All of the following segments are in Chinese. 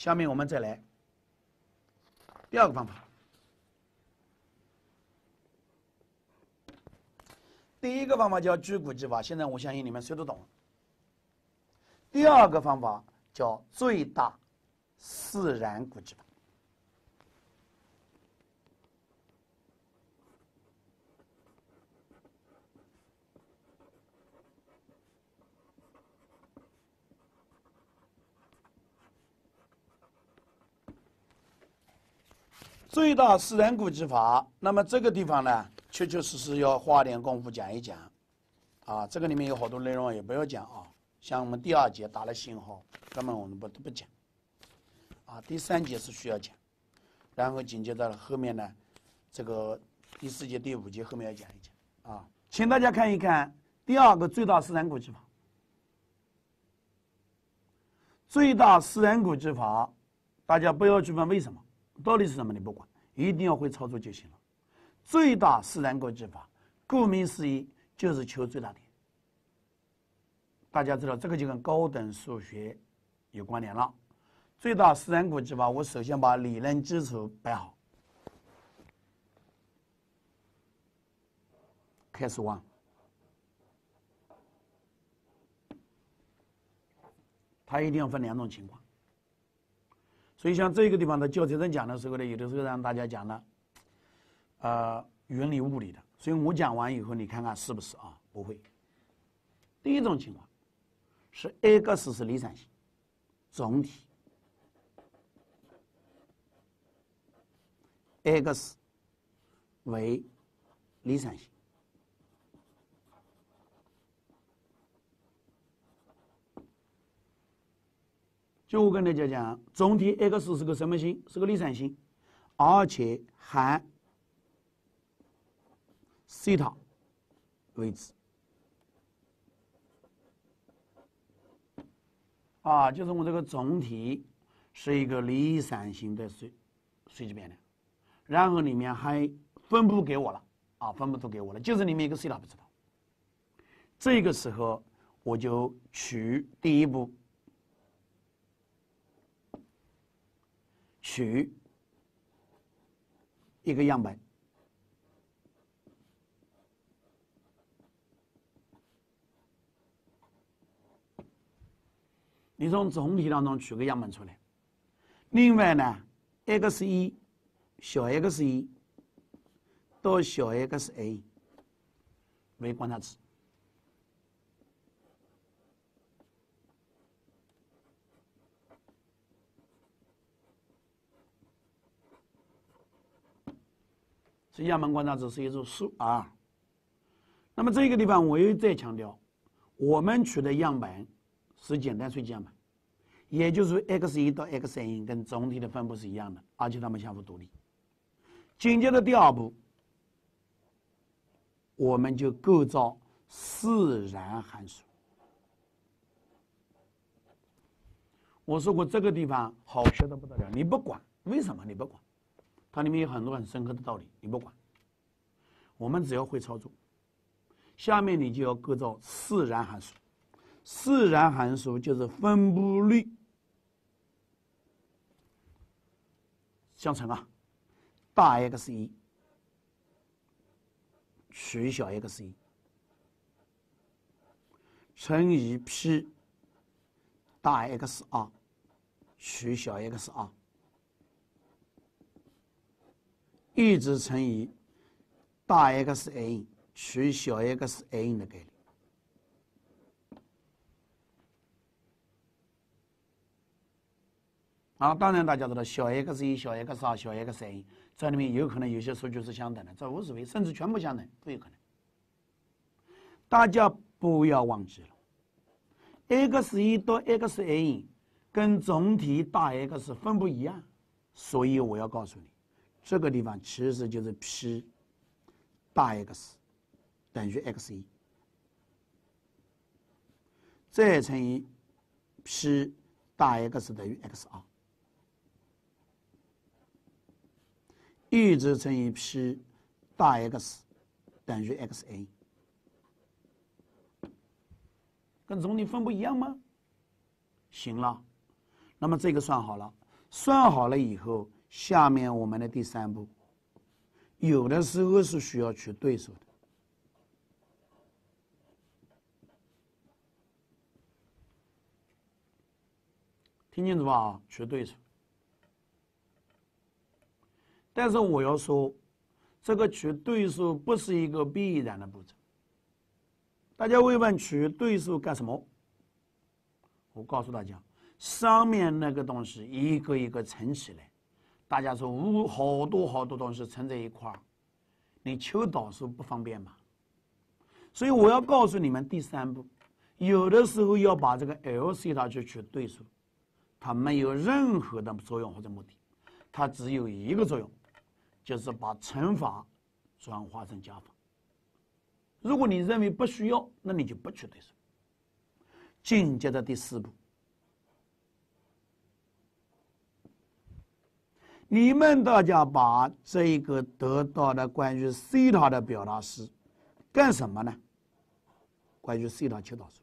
下面我们再来第二个方法。第一个方法叫居谷计法，现在我相信你们谁都懂了。第二个方法叫最大自然谷计法。最大自然谷计法，那么这个地方呢，确确实实要花点功夫讲一讲，啊，这个里面有好多内容也不要讲啊，像我们第2节打了星号，根本我们不讲，啊，第3节是需要讲，然后紧接着后面呢，这个第4节、第5节后面要讲一讲，啊，请大家看一看第2个最大自然谷计法。最大自然谷计法，大家不要去问为什么。到底是什么？你不管，一定要会操作就行了。最大自然谷计法，顾名思义就是求最大点。大家知道这个就跟高等数学有关联了。最大自然谷计法，我首先把理论基础摆好，开始忘。它一定要分2种情况。所以像这个地方的教材上讲的时候呢，有的时候让大家讲的，云里雾里的。所以我讲完以后，你看看是不是啊？不会。第一种情况是 x 是离散性，总体 x 为离散性。就我跟大家讲，总体 x 是个什么性？是个离散性，而且含西塔位置。啊，就是我这个总体是一个离散性的随机变量，然后里面还分布给我了，啊，分布都给我了，就是里面一个西塔不知道。这个时候我就取第一步。取一个样本，你从总体当中取个样本出来。另外呢 ，x1 小 x1 到小 xa 为观察值。是样本观察值是一组数 R。那么这个地方我又再强调，我们取的样本是简单随机样本，也就是说 x1 到 xn 跟总体的分布是一样的，而且它们相互独立。紧接着第2步，我们就构造自然函数。我说过这个地方好学的不得了，你不管，为什么你不管？它里面有很多很深刻的道理，你不管，我们只要会操作。下面你就要构造自然函数，自然函数就是分布率相乘啊，大 X1 取小 X1 乘以 P 大 X2 取小 X2。一直乘以大 XN 取小 XN 的概率。啊，当然大家知道小 x1、小 x2、小 xn 这里面有可能有些数据是相等的，这无所谓，甚至全部相等都有可能。大家不要忘记了 ，x1 到 xn 跟总体大 X 分不一样，所以我要告诉你。这个地方其实就是 P 大 X 等于 x1， 再乘以 P 大 X 等于 x2， 一直乘以 P 大 X 等于 xn， 跟总体分不一样吗？行了，那么这个算好了， 算好了以后，下面我们的第3步，有的时候是需要取对数的。听清楚吧？取对数。但是我要说，这个取对数不是一个必然的步骤。大家会问取对数干什么？我告诉大家，上面那个东西一个一个乘起来，大家说好多东西乘在一块儿，你求导数不方便吧？所以我要告诉你们第3步，有的时候要把这个 L 西塔去取对数，它没有任何的作用或者目的，它只有一个作用，就是把乘法转化成加法。如果你认为不需要，那你就不取对数。紧接着第4步，你们大家把这个得到的关于西塔的表达式干什么呢？关于西塔求导数，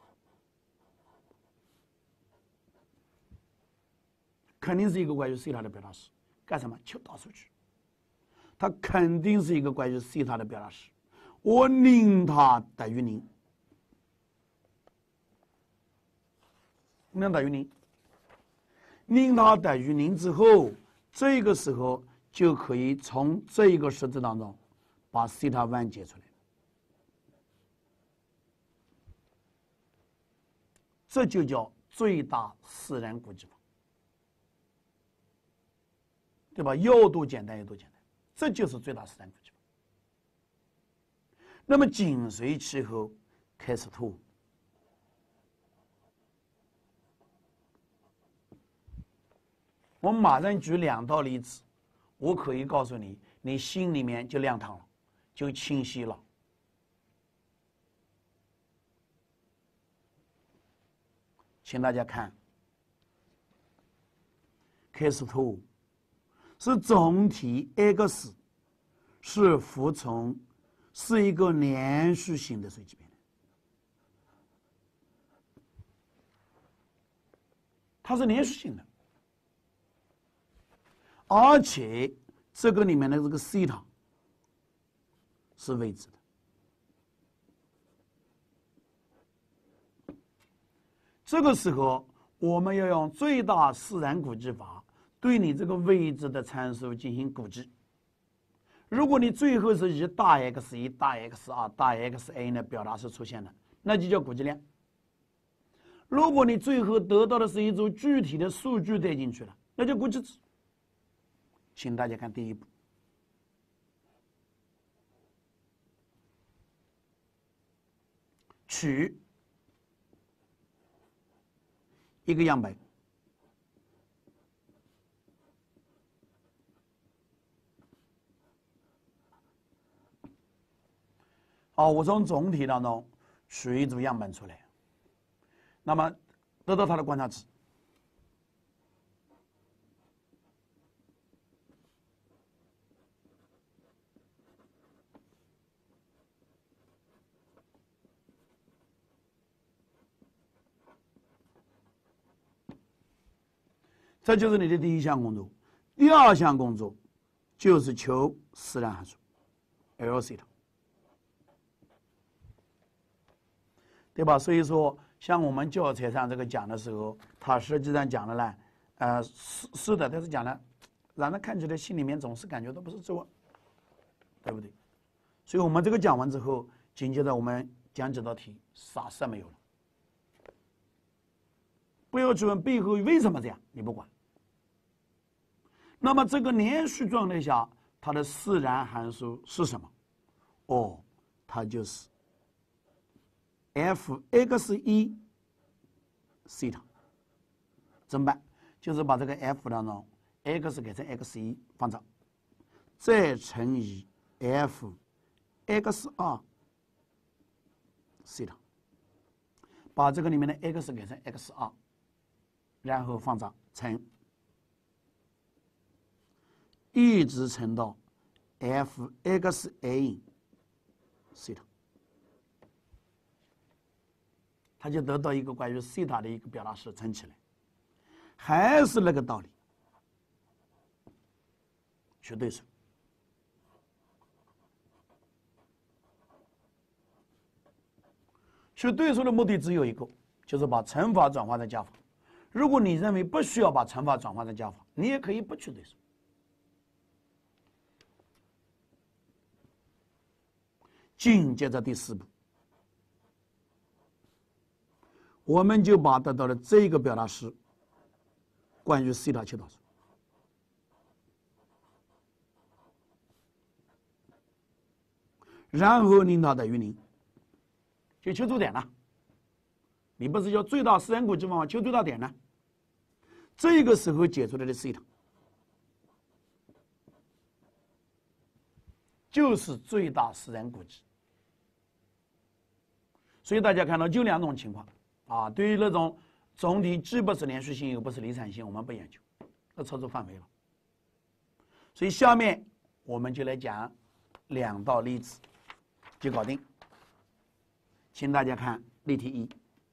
肯定是一个关于西塔的表达式，干什么？求导数去。它肯定是一个关于西塔的表达式。我令它等于0，令等于0，令它等于0之后，这个时候就可以从这个式子当中把西塔1解出来。这就叫最大自然估计法，对吧？要多简单有多简单，这就是最大自然估计法。那么紧随其后开始图，我们马上举2道例子，我可以告诉你，你心里面就亮堂了，就清晰了。请大家看，开始图是总体 x 是服从，是一个连续性的随机变量，它是连续性的，而且这个里面的这个西塔是未知的。这个时候，我们要用最大自然估计法对你这个未知的参数进行估计。如果你最后是以大 X1、大 X2、大 Xn 的表达式出现了，那就叫估计量。如果你最后得到的是一组具体的数据带进去了，那叫估计值。请大家看第1步，取一个样本，好，我从总体当中取一组样本出来，那么得到它的观察值。这就是你的第1项工作。第2项工作就是求自然函数 L 西塔，对吧？所以说，像我们教材上这个讲的时候，它实际上讲的呢，是的，但是讲的让人看起来心里面总是感觉到不是滋味，对不对？所以我们这个讲完之后，紧接着我们讲几道题，啥事没有了。不要去问背后为什么这样，你不管。那么这个连续状态下，它的自然函数是什么？哦，它就是 f(x1) 西塔。怎么办？就是把这个 f 当中 x 改成 x1 放大，再乘以 f(x2) 西塔，把这个里面的 x 改成 x2， 然后放大乘，一直乘到 f(x(a) 西塔，它就得到一个关于西塔的一个表达式乘起来，还是那个道理。 取对数。取对数的目的只有一个，就是把乘法转化成加法。如果你认为不需要把乘法转化成加法，你也可以不取对数。紧接着第4步，我们就把得到的这个表达式关于西塔求导数。然后令它等于0，就求最点了。你不是叫最大实然估计方法求最大点呢？这个时候解出来的西塔就是最大实然估计。所以大家看到就2种情况啊，对于那种总体既不是连续性又不是离散性，我们不研究，那超出范围了。所以下面我们就来讲2道例子就搞定。请大家看例题1。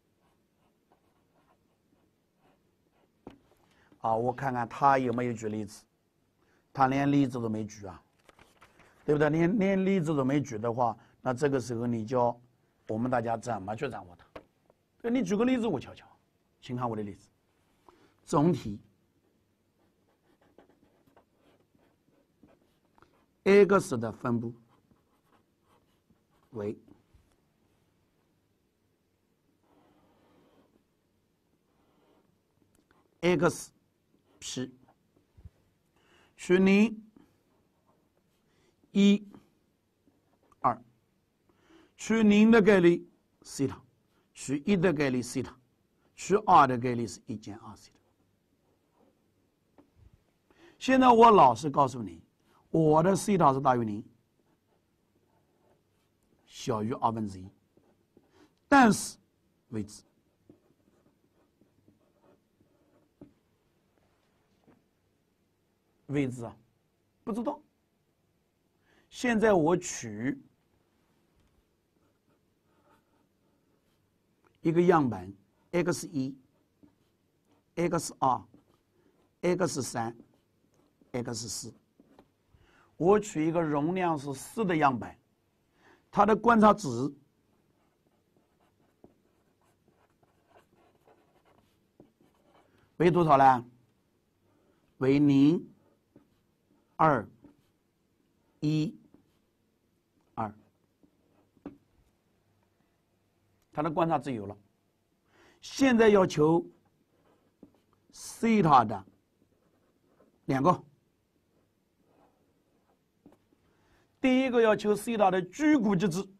我看看他有没有举例子，他连例子都没举啊，对不对？连例子都没举的话，那这个时候你教我们大家怎么去掌握它？你举个例子我瞧瞧，请看我的例子，总体 x 的分布为x 是取0、1、2，取0的概率西塔，取1的概率西塔，取2的概率是1减2西塔。现在我老实告诉你，我的西塔是大于0，小于1/2，但是未知。未知啊，不知道。现在我取一个样本 x1、x2、x3、x4，我取一个容量是4的样本，它的观察值为多少呢？为0、2、1、2，它的观察值有了。现在要求西塔的2个，第一个要求西塔的居估计值，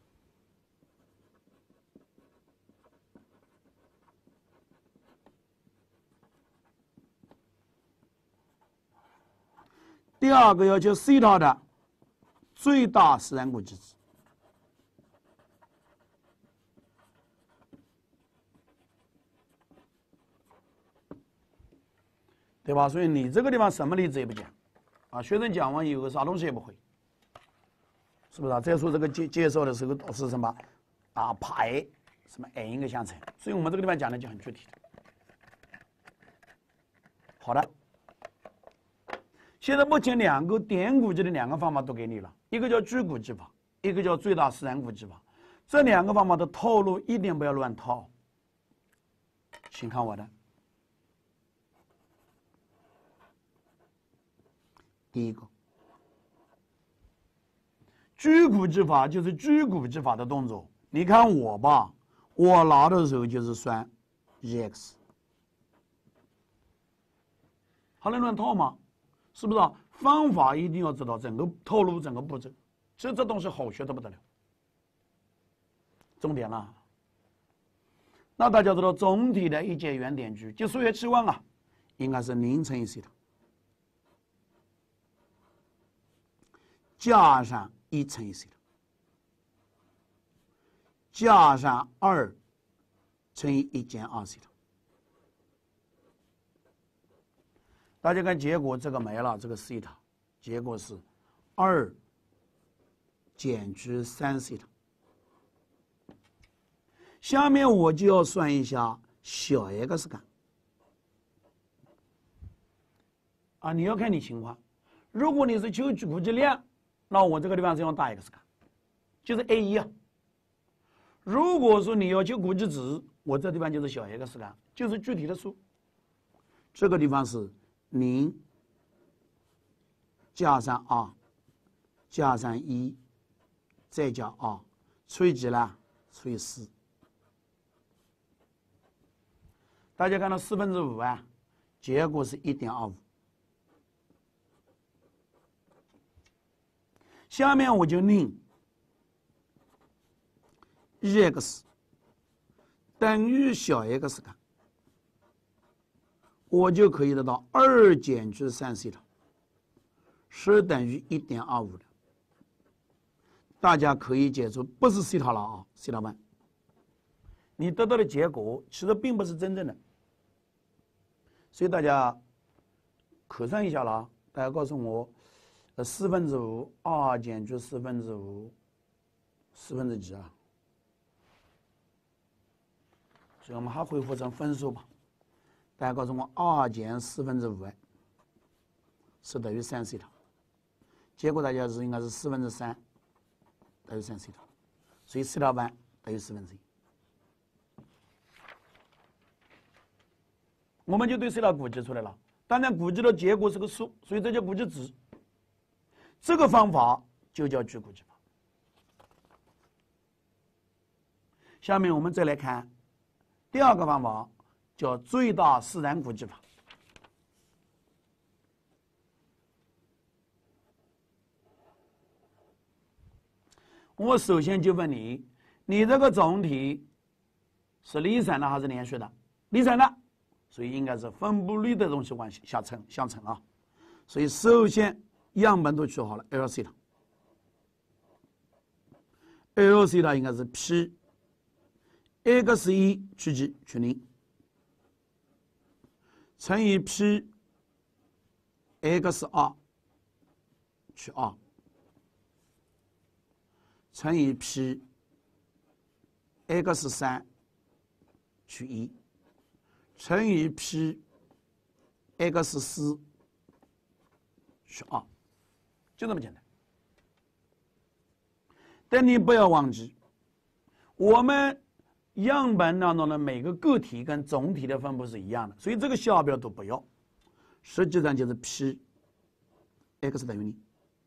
第二个要求西塔的最大实然估计值。对吧？所以你这个地方什么例子也不讲啊，学生讲完以后啥东西也不会，是不是啊？再说这个介绍的时候都是什么啊排什么 n 个相乘，所以我们这个地方讲的就很具体的。好的，现在目前2个点估计的2个方法都给你了，一个叫居估计法，一个叫最大实然估计法。这2个方法的套路一点不要乱套，请看我的。第一个，居估计法就是居估计法的动作。你看我吧，我拿的时候就是算 1x， 还能乱套吗？是不是啊？方法一定要知道整个套路、整个步骤，其实这东西好学的不得了。重点了，那大家知道总体的一阶原点距，就数学期望啊，应该是0乘以西塔。加上1乘以西塔，加上2乘以1减2西塔。大家看结果，这个没了，这个西塔，结果是2减去3西塔。下面我就要算一下小 x 感啊，你要看你情况。 如果你是求估计量，那我这个地方是用大 X 卡，就是 A1啊。如果说你要求估计值，我这地方就是小 X 卡，就是具体的数。这个地方是0加上2加上1再加2除以几呢？除以4。大家看到5/4啊，结果是1.25。下面我就令 1x 等于小 x 卡，我就可以得到2减去3西塔是等于1.25的。大家可以解出不是西塔了啊，西塔1，你得到的结果其实并不是真正的，所以大家可算一下了啊。大家告诉我，5/4 2减去5/4，4分之几啊？所以我们还恢复成分数吧。大家告诉我，2减5/4是等于3西塔，结果大家是应该是3/4等于3西塔，所以西塔1等于1/4。我们就对西塔估计出来了。当然，估计的结果是个数，所以这叫估计值。这个方法就叫矩估计法。下面我们再来看第2个方法，叫最大自然估计法。我首先就问你，你这个总体是离散的还是连续的？离散的，所以应该是分布率的容器关系相乘啊。所以首先样本都取好了 L 西塔，L 西塔应该是 P x1 取几取0乘以 P x2 取2乘以 P x3 取1乘以 P x4 取2，就这么简单。但你不要忘记，我们样本当中的每个个体跟总体的分布是一样的，所以这个小标都不要，实际上就是 P x 等于0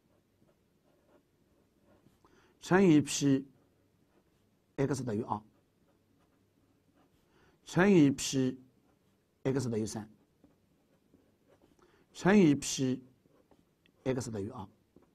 乘以 P x 等于2乘以 P x 等于3乘以 P x 等于2。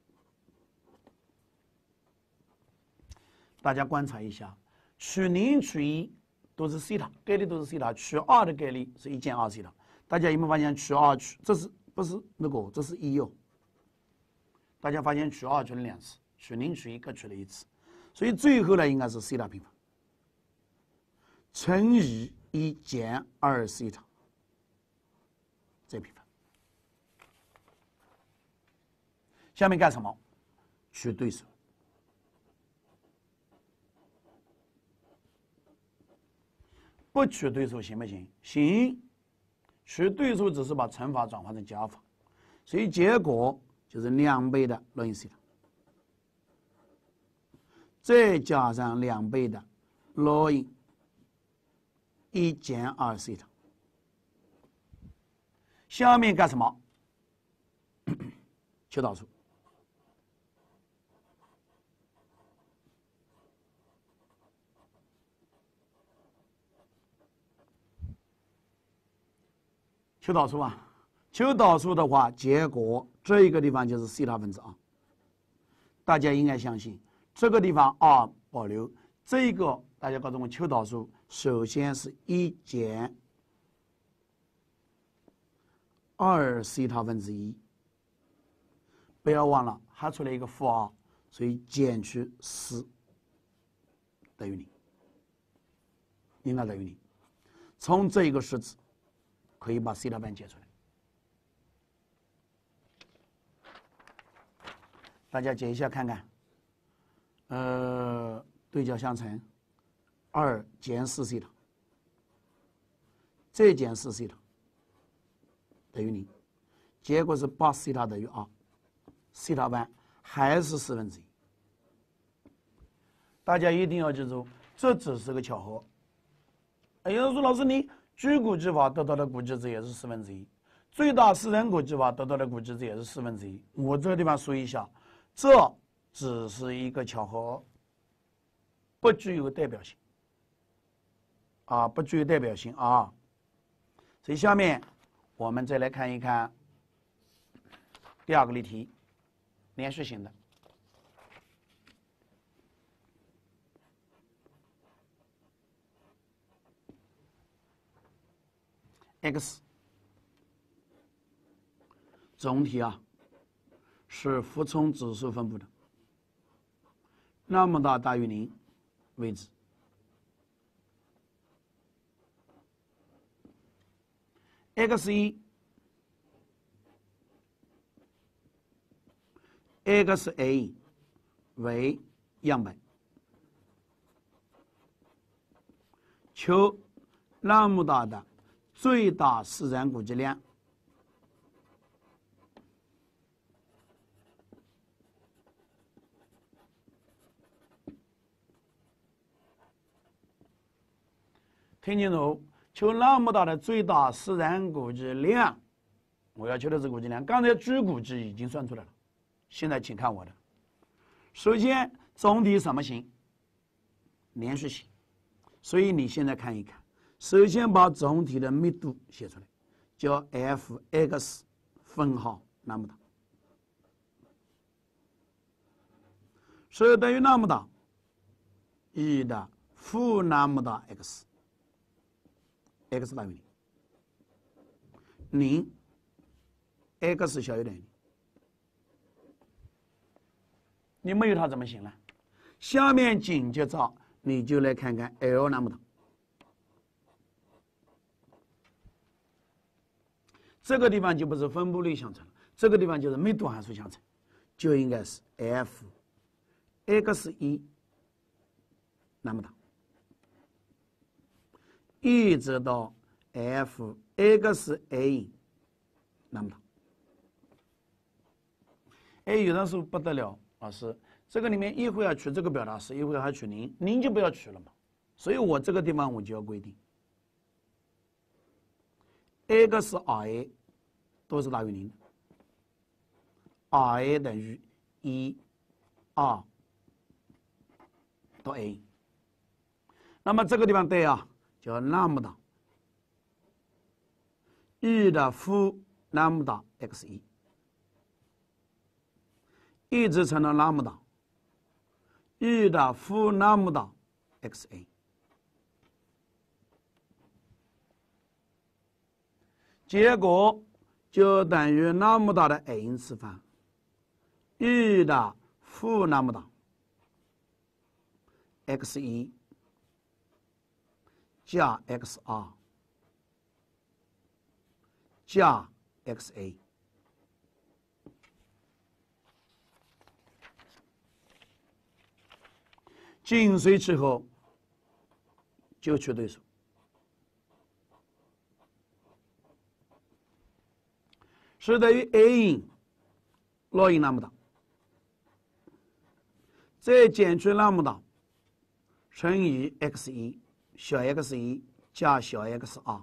大家观察一下，取0取1都是西塔，概率都是西塔，取2的概率是1减2西塔。大家有没有发现取2这是不是那个？这是1哦。大家发现取2取了2次，取0取1各取了1次，所以最后呢应该是西塔平方乘以1减2西塔再平方。下面干什么？取对数。不取对数行不行？行。取对数只是把乘法转换成加法，所以结果就是2倍的ln西塔，再加上2倍的ln 1减2西塔。下面干什么？求导数。求导数啊，求导数的话，结果这一个地方就是西塔分之2。大家应该相信，这个地方2保留，这一个大家告诉我求导数，首先是1减2西塔分之1，不要忘了还出来一个负2，所以减去4等于0，应该等于0。从这一个式子可以把西塔1解出来。大家解一下看看。对角相乘，2减4西塔，再减4西塔等于0，结果是8西塔等于2。 西塔半还是1/4。大家一定要记住，这只是个巧合。有人说老师，你居股计法得到的股值值也是1/4，最大私人股计法得到的股值值也是1/4。我这个地方说一下，这只是一个巧合，不具有代表性。不具有代表性啊。所以下面我们再来看一看第二个例题，连续性的。X 总体是服从指数分布的，那么大于0为止。X1 XA 为样本，求那么大的最大自然股计量。听清楚，求那么大的最大自然股计量，我要求的是股计量。刚才居股值已经算出来了，现在请看我的。首先，总体什么型？连续型。所以你现在看一看，首先把总体的密度写出来，叫 f(x) 分号那么大，所以等于那么大，e 的负那么大 x，x 大于0，0 x 小于等于0。你没有它怎么行呢？下面紧接着你就来看看 L 那么大，这个地方就不是分布率相乘了，这个地方就是密度函数相乘，就应该是 f(x1) 那么大，一直到 f(xa) 那么大。有人说不得了，老师，这个里面一会儿要取这个表达式，一会儿还取0就不要取了嘛。所以我这个地方我就要规定 ，XRA 都是大于0的 ，RA 等于1、2到 A。那么这个地方对叫那么大 ，e 的负那么大 x1。一直乘到那么大 ，e 的负那么大 xa， 结果就等于那么大的 n 次方 ，e 的负那么大 x1 加 x2 加 xa。紧随其后就取对数，是等于 a log 那么大，再减去那么大乘以 x1 小 x1 加小 x2，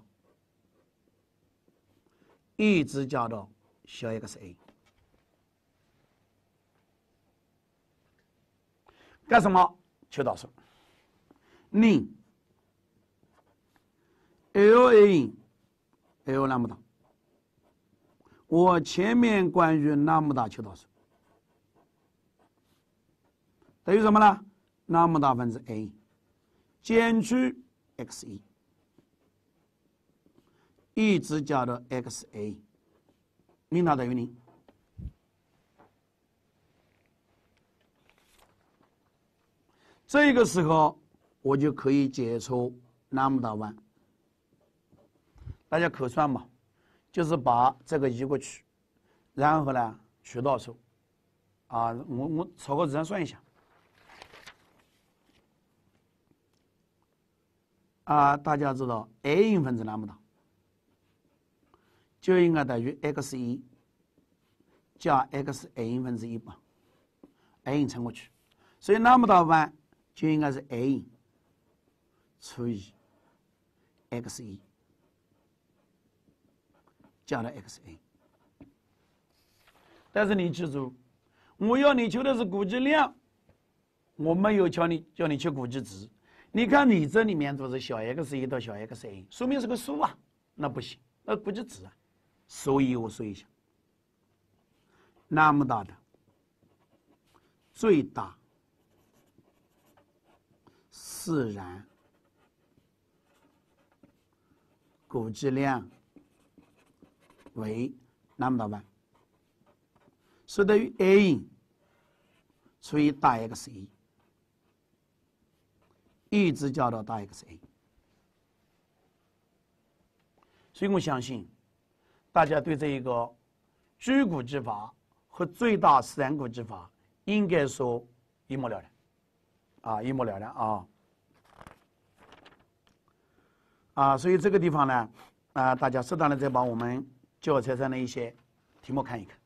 一直加到小 xa。干什么？求导数，令 LA L 那么大，我前面关于那么大求导数，等于什么呢？那么大分之 A 减去 x1， 一直加到 xa， 令它等于0。这个时候我就可以解出那么大1，大家可算嘛，就是把这个移过去，然后呢取导数，我草稿纸上算一下，大家知道 a 分之那么大，就应该等于 x1 加 x_a 分之一吧 ，a 乘过去，所以那么大弯就应该是 a 除以 x1加了 xa。但是你记住，我要你求的是估计量，我没有叫你求估计值。你看你这里面都是小 x1到小 xa，说明是个数啊，那不行，那估计值啊。所以我说一下，那么大的最大自然估计量为那么大弯，是等于 a 除以大 x1， 一直加到大 xa。所以我相信大家对这一个居估计法和最大自然估计法应该说一目了然啊，一目了然啊。所以这个地方呢，大家适当的再把我们教材上的一些题目看一看。